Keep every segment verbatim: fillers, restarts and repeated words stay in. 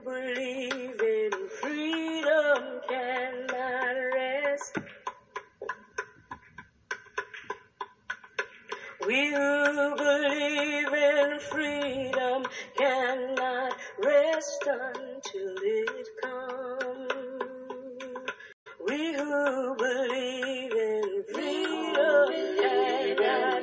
believe in freedom cannot rest. We who believe in freedom cannot rest until it comes. We who believe in freedom cannot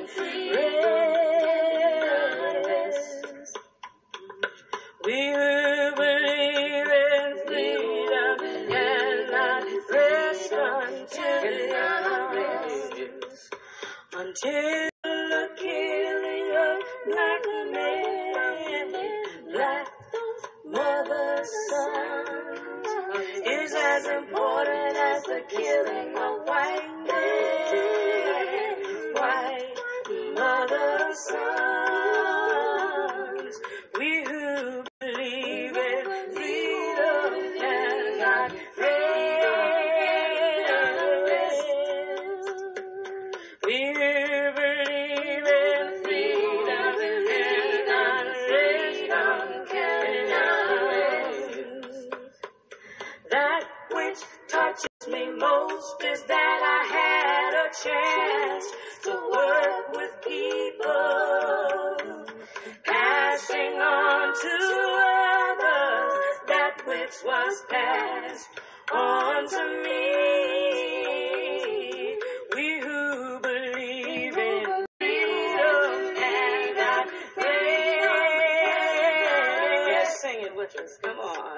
rest. We who believe in freedom cannot rest until it comes. Until the killing of black men, black mothers' sons, is as important as the killing of white men, white mothers' sons. We who believe in freedom cannot rest. We who believe in freedom cannot rest, cannot rest. That which touches me most is that I had a chance to work with people, passing on to others that which was passed on to me. We who believe in freedom cannot rest. Sing it with us, come on.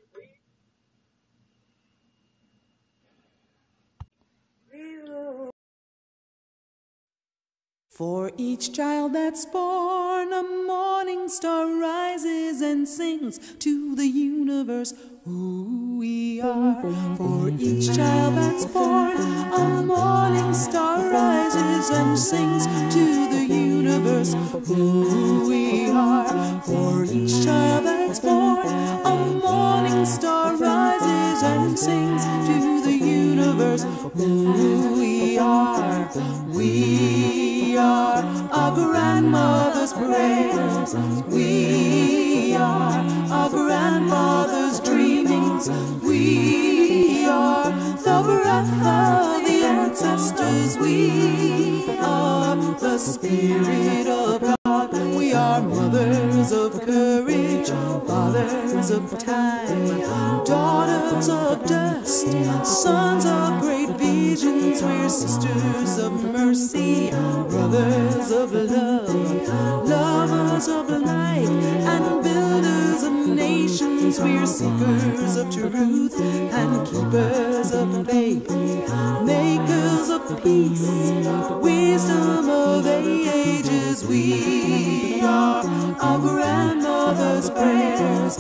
For each child that's born, a morning star rises and sings to the universe who we are. For each child that's born, a morning star rises and sings to the universe who we are. For each child that's born, a morning star rises and sings to the universe who we are. We are our grandmother's prayers. We are our grandfather's dreamings. We are the breath of the ancestors. We are the Spirit of God. We are mothers of courage, fathers of time, daughters of dust, sons of great visions. We're sisters of mercy, brothers of love, lovers of light, and builders of nations. We're seekers of truth and keepers of faith, makers of peace, wisdom of ages. We are our grandmother's prayers.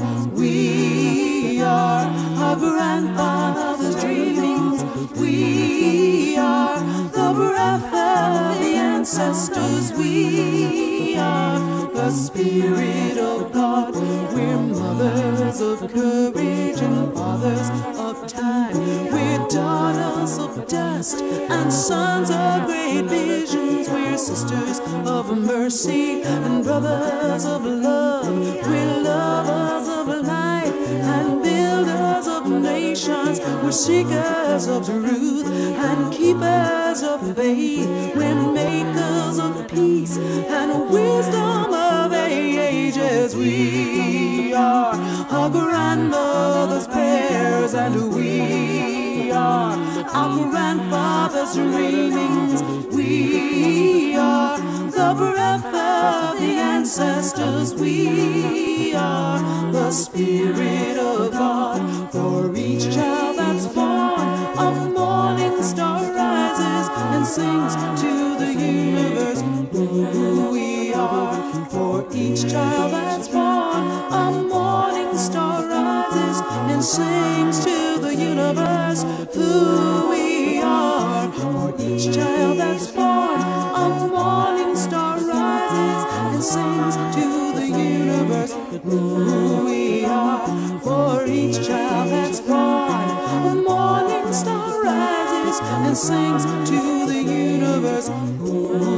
We are our grandfather's dreamings. We are the breath of the ancestors. We are the Spirit of God. We're mothers of courage and fathers of time. We're daughters of dust and sons of great visions. We're sisters of mercy and brothers of love. We're lovers of life and builders of nations. We're seekers of truth and keepers of faith. We're makers of peace and wisdom of ages. We are our grandmother's prayers, and we are our grandfather's dreamings. We are the breath of the ancestors. We are the Spirit of God. For each child that's born, a morning star rises and sings to the universe who we are. For each child that's born, a morning star rises and sings to the universe who we are. For each child that's born, a morning star rises and sings to the universe who we are. For each child that's born, a morning star rises and sings to the universe who